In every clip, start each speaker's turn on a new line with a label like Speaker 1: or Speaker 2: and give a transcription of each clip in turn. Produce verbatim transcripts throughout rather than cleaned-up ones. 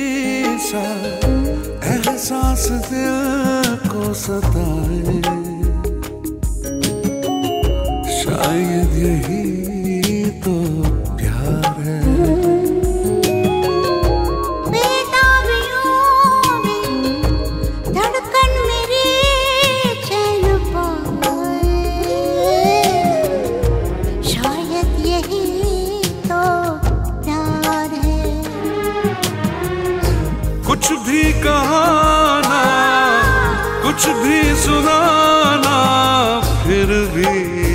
Speaker 1: सा एहसास दिल को सताए, शायद यही तो प्यार है।
Speaker 2: धड़कन मेरी चैन पाए, शायद यही तो प्यार है।
Speaker 1: कुछ भी कहाना, कुछ भी सुनाना, फिर भी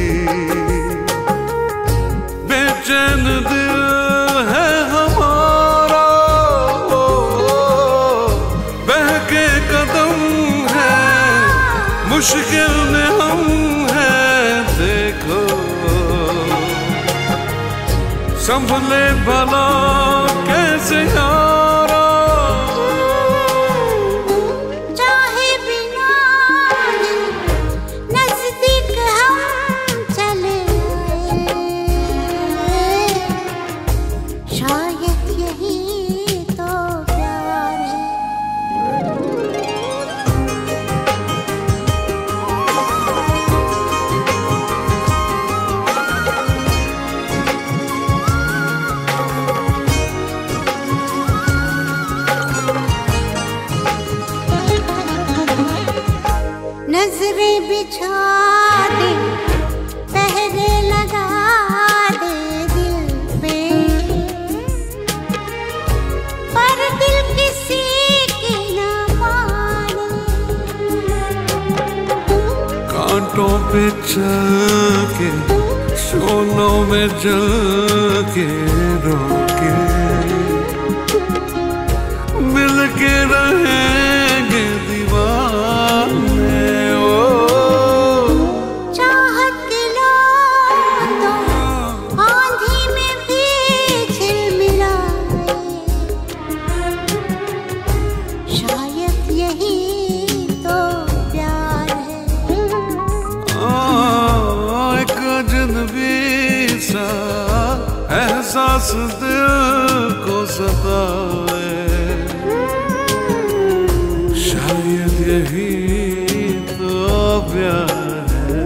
Speaker 1: बेचैन दिल है हमारा। ओ, बहके कदम है, मुश्किल में हम हैं। देखो संभले भला कैसे यारा।
Speaker 2: चाहे बिना नजदीक हम चले आए, शायद यही तो प्यार है। नजरें बिछा दे, पहरे लगा दे दिल पे, पर दिल किसी की ना माने।
Speaker 1: कांटों पे चल के, शोलों में जल के, रोके मिल के रहेंगे दीवाने।
Speaker 2: चाहत के लोग तो आंधी में भी झिलमिलाए, शायद यही तो प्यार है।
Speaker 1: आ, एक अजनबी सा एहसास दिल को सताए, शायद यही तो प्यार है।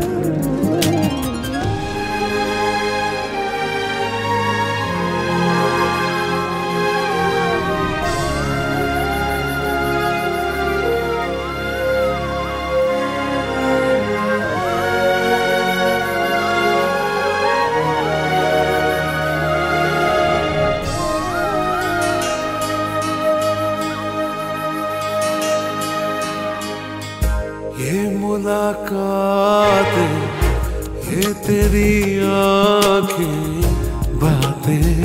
Speaker 1: ये मुलाकातें, ये तेरी आँखें, बातें,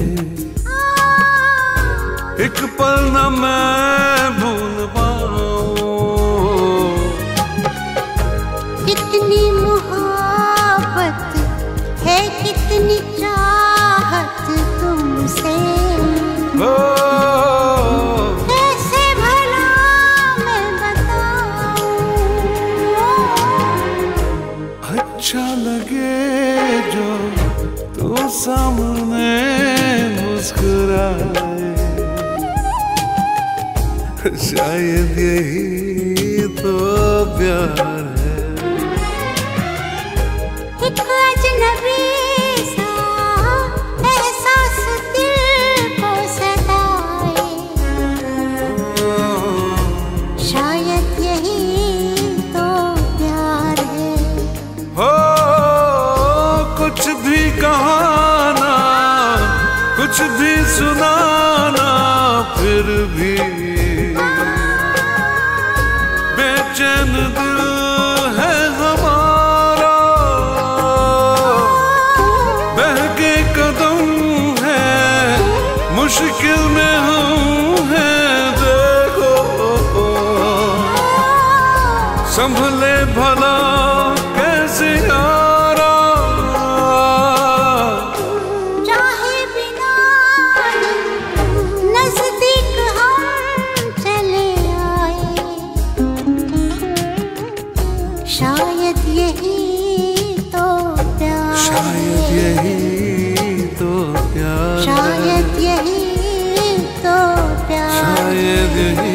Speaker 1: एक पल न मैं भूल पाऊं।
Speaker 2: कितनी मोहब्बत है, कितनी चाहत तुमसे,
Speaker 1: ओ,
Speaker 2: कैसे भला मैं बताऊं।
Speaker 1: अच्छा लगे जो तू सामने मुस्कुराए, शायद यही तो प्यार है।
Speaker 2: एक अजनबी सा एहसास दिल को सताए, शायद यही तो प्यार है।
Speaker 1: हो कुछ भी कहाना, कुछ भी सुनाना, फिर भी बेचैन दिल है हमारा। बहके कदम है, मुश्किल में हम हैं। देखो संभले भला कैसे यारा।
Speaker 2: चाहे बिना नजदीक हम चले आए, शायद यही तो प्यार।
Speaker 1: शायद यही तो प्यार।
Speaker 2: शायद यही तो प्यार।
Speaker 1: शायद यही